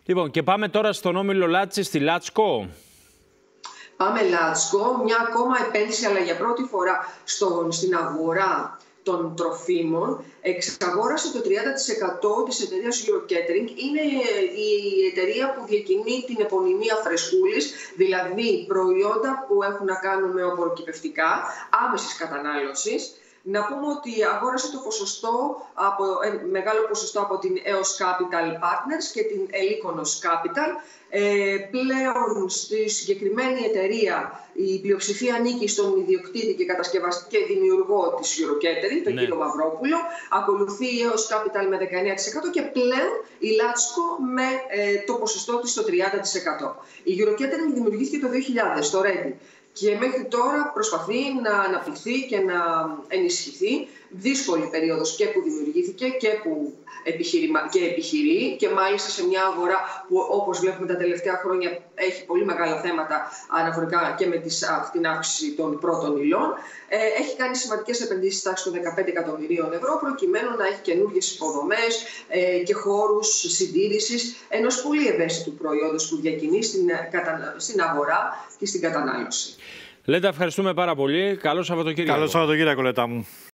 Λοιπόν, και πάμε τώρα στον όμιλο Λάτσι, στη Λάτσκο. Πάμε Λάτσκο, μια ακόμα επένδυση, αλλά για πρώτη φορά στην αγορά των τροφίμων. Εξαγόρασε το 30% της εταιρείας Eurocatering. Είναι η εταιρεία που διακινεί την επωνυμία Φρεσκούλης, δηλαδή προϊόντα που έχουν να κάνουν με οπωροκυπευτικά άμεσης κατανάλωσης. Να πούμε ότι αγόρασε το μεγάλο ποσοστό από την EOS Capital Partners και την Elikonos Capital. Πλέον στη συγκεκριμένη εταιρεία η πλειοψηφία ανήκει στον ιδιοκτήτη και κατασκευαστή και δημιουργό της Eurocatering, τον κύριο Μαυρόπουλο. Ακολουθεί η EOS Capital με 19% και πλέον η Λάτσκο με το ποσοστό της στο 30%. Η Eurocatering δημιουργήθηκε το 2000 στο Reading και μέχρι τώρα προσπαθεί να αναπτυχθεί και να ενισχυθεί. Δύσκολη περίοδος και που δημιουργήθηκε και που επιχειρεί και μάλιστα σε μια αγορά που, όπως βλέπουμε τα τελευταία χρόνια, έχει πολύ μεγάλα θέματα αναφορικά και με την αύξηση των πρώτων υλών. Έχει κάνει σημαντικές επενδύσεις τάξης των 15 εκατομμυρίων ευρώ προκειμένου να έχει καινούργιες υποδομές και χώρους συντήρησης ενός πολύ ευαίσθητου προϊόντος που διακινεί στην αγορά και στην κατανάλωση. Λέντα, ευχαριστούμε πάρα πολύ. Καλό Σαββατοκύριακο. Καλό Σαββατοκύριακο, Λέτα μου.